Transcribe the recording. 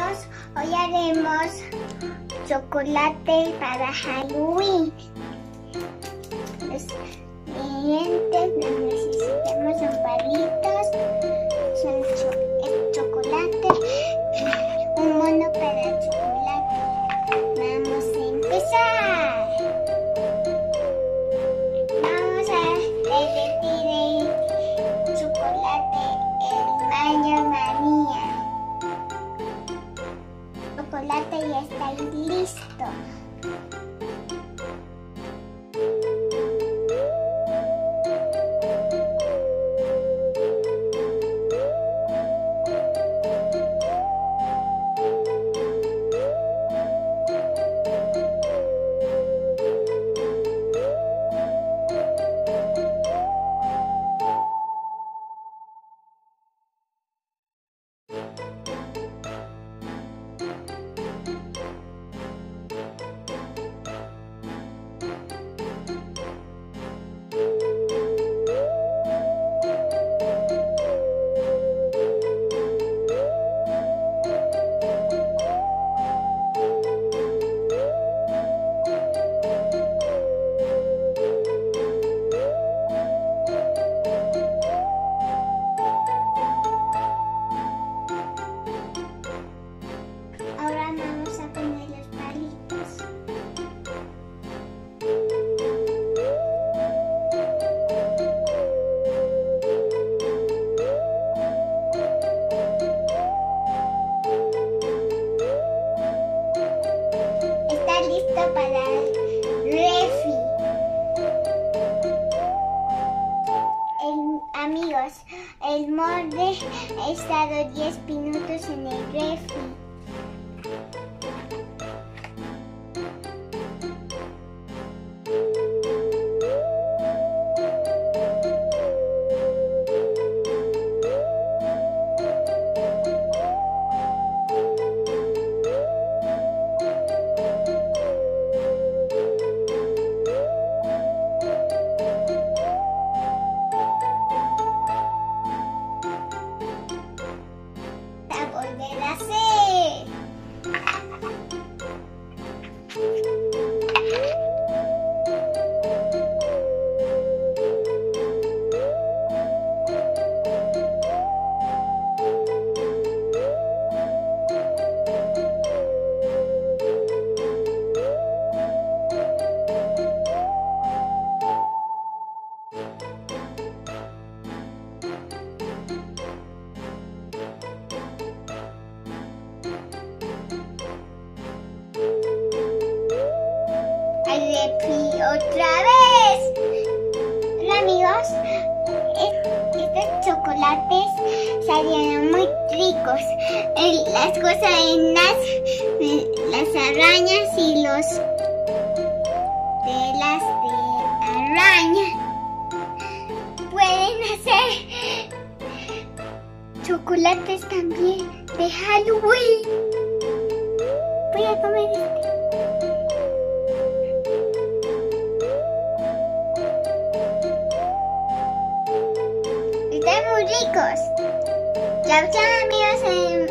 amigos, hoy haremos chocolate para Halloween. Los ingredientes necesitamos son palitos, son chocolate y un mono para chocolate. Vamos a empezar. Vamos a derretir el chocolate, el baño María. El chocolate ya está listo. Ahora vamos a poner los palitos. Está listo para el refri. Amigos, el molde ha estado 10 minutos en el refri. Volver a hacer. Al refri otra vez. Hola amigos, estos chocolates salieron muy ricos. Las cosas en las arañas y los telas de araña. Pueden hacer chocolates también de Halloween. Voy a comer este. Están muy ricos. Chao, chao amigos.